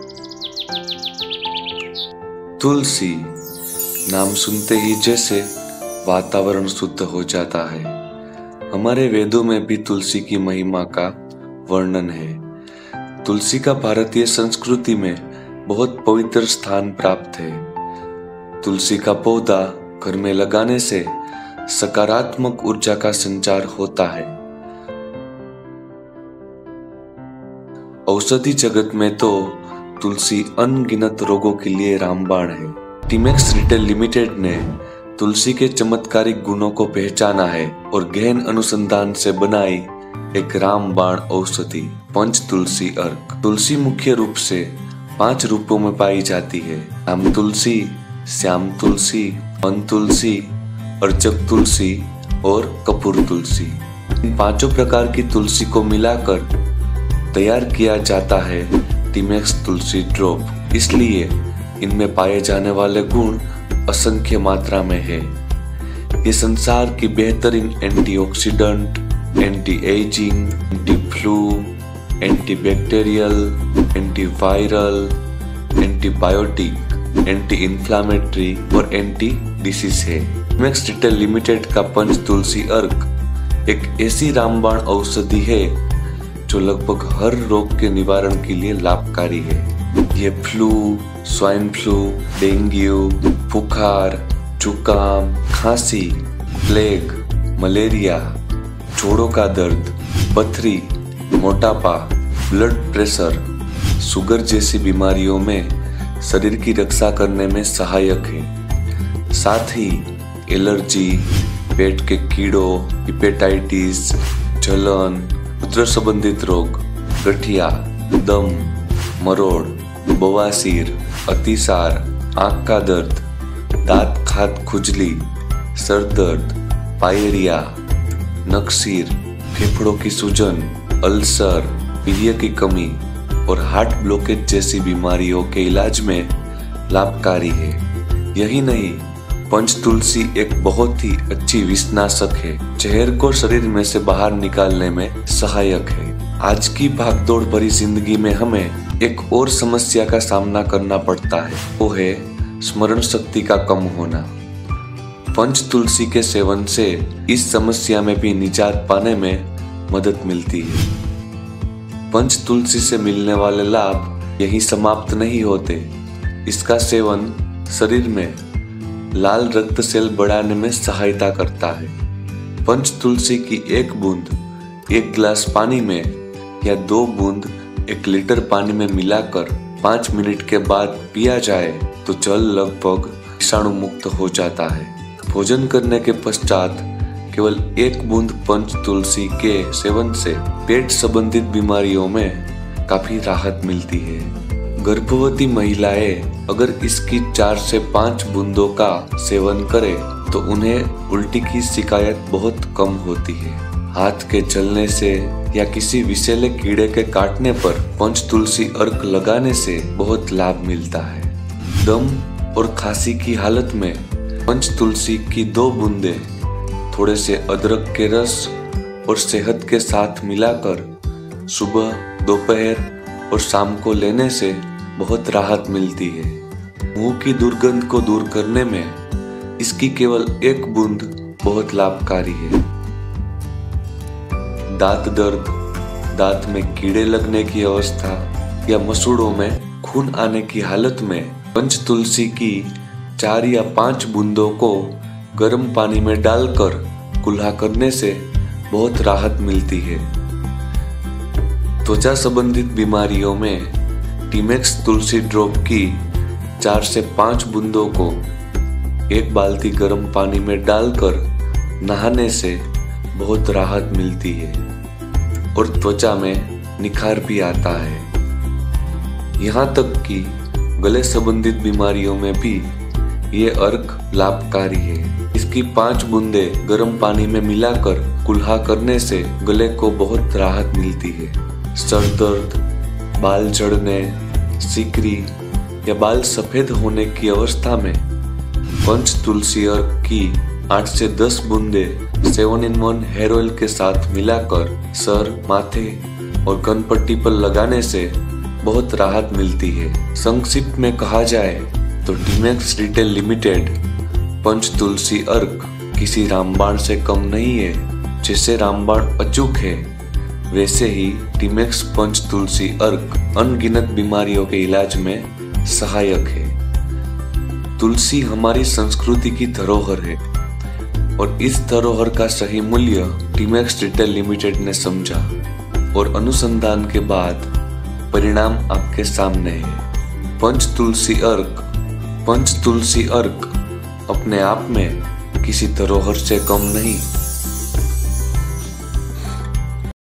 तुलसी नाम सुनते ही जैसे वातावरण शुद्ध हो जाता है। हमारे वेदों में भी तुलसी की महिमा का वर्णन है। तुलसी का भारतीय संस्कृति में बहुत पवित्र स्थान प्राप्त है। तुलसी का पौधा घर में लगाने से सकारात्मक ऊर्जा का संचार होता है। औषधि जगत में तो तुलसी अनगिनत रोगों के लिए रामबाण है। टीमेक्स रिटेल लिमिटेड ने तुलसी के चमत्कारिक गुणों को पहचाना है और गहन अनुसंधान से बनाई एक रामबाण औषधि पंच तुलसी अर्क। तुलसी मुख्य रूप से 5 रूपों में पाई जाती है: राम तुलसी, श्याम तुलसी, वन तुलसी, अर्चक तुलसी और कपूर तुलसी। इन 5 प्रकार की तुलसी को मिलाकर तैयार किया जाता है टीमेक्स तुलसी ड्रॉप। इसलिए इनमें पाए जाने वाले गुण असंख्य मात्रा में है। ये संसार की बेहतरीन antioxidant, anti aging, anti flu, anti bacterial, anti viral, antibiotic, anti inflammatory और एंटी डिसीज है। टीमेक्स रिटेल लिमिटेड का पंच तुलसी अर्क एक ऐसी रामबाण औषधि है जो लगभग हर रोग के निवारण के लिए लाभकारी है। ये फ्लू, स्वाइन फ्लू, डेंगू, बुखार, जुकाम, खांसी, प्लेग, मलेरिया, जोड़ों का दर्द, पथरी, मोटापा, ब्लड प्रेशर, शुगर जैसी बीमारियों में शरीर की रक्षा करने में सहायक है। साथ ही एलर्जी, पेट के कीड़ों, हेपेटाइटिस, जलन, उदर संबंधित रोग, गठिया, दम, मरोड़, बवासीर, अतिसार, आंख का दर्द, दांत खाद खुजली, सर दर्द, पायरिया, नक्सीर, फेफड़ों की सूजन, अल्सर, वीर्य की कमी और हार्ट ब्लॉकेज जैसी बीमारियों के इलाज में लाभकारी है। यही नहीं, पंच तुलसी एक बहुत ही अच्छी विषनाशक है। जहर को शरीर में से बाहर निकालने में सहायक है। आज की भागदौड़ भरी जिंदगी में हमें एक और समस्या का सामना करना पड़ता है, वो है स्मरण शक्ति का कम होना। पंच तुलसी के सेवन से इस समस्या में भी निजात पाने में मदद मिलती है। पंच तुलसी से मिलने वाले लाभ यहीं समाप्त नहीं होते। इसका सेवन शरीर में लाल रक्त सेल बढ़ाने में सहायता करता है। पंच तुलसी की 1 बूंद 1 गिलास पानी में या 2 बूंद 1 लीटर पानी में मिलाकर 5 मिनट के बाद पिया जाए तो जल लगभग विषाणु मुक्त हो जाता है। भोजन करने के पश्चात केवल 1 बूंद पंच तुलसी के सेवन से पेट संबंधित बीमारियों में काफी राहत मिलती है। गर्भवती महिलाएं अगर इसकी 4 से 5 बूंदों का सेवन करें तो उन्हें उल्टी की शिकायत बहुत कम होती है। हाथ के जलने से या किसी विषैले कीड़े के काटने पर पंच तुलसी अर्क लगाने से बहुत लाभ मिलता है। दम और खांसी की हालत में पंच तुलसी की 2 बूंदे थोड़े से अदरक के रस और शहद के साथ मिलाकर सुबह, दोपहर और शाम को लेने से बहुत राहत मिलती है। मुंह की दुर्गंध को दूर करने में इसकी केवल 1 बूंद बहुत लाभकारी है। दांत दर्द, दांत में कीड़े लगने की अवस्था या मसूड़ों में खून आने की हालत में पंच तुलसी की 4 या 5 बूंदों को गर्म पानी में डालकर कुल्हा करने से बहुत राहत मिलती है। त्वचा संबंधित बीमारियों में टीमेक्स तुलसी ड्रॉप की 4 से 5 बूंदों को 1 बाल्टी गर्म पानी में डालकर नहाने से बहुत राहत मिलती है और त्वचा में निखार भी आता है। यहाँ तक कि गले संबंधित बीमारियों में भी ये अर्क लाभकारी है। इसकी 5 बूंदे गर्म पानी में मिलाकर कुल्हा करने से गले को बहुत राहत मिलती है। सर दर्द, बाल झड़ने, सिकरी या बाल सफेद होने की अवस्था में पंच तुलसी अर्क की 8 से 10 बूंदे 7-in-1 हेयर ऑयल के साथ मिलाकर सर, माथे और कनपट्टी पर लगाने से बहुत राहत मिलती है। संक्षिप्त में कहा जाए तो Teemex retail limited Panch Tulsi अर्क किसी रामबाण से कम नहीं है। जैसे रामबाण अचूक है, वैसे ही टीमेक्स पंच तुलसी अर्क अनगिनत बीमारियों के इलाज में सहायक है। तुलसी हमारी संस्कृति की धरोहर है और इस धरोहर का सही मूल्य टीमेक्स रिटेल लिमिटेड ने समझा और अनुसंधान के बाद परिणाम आपके सामने है। पंच तुलसी अर्क अपने आप में किसी धरोहर से कम नहीं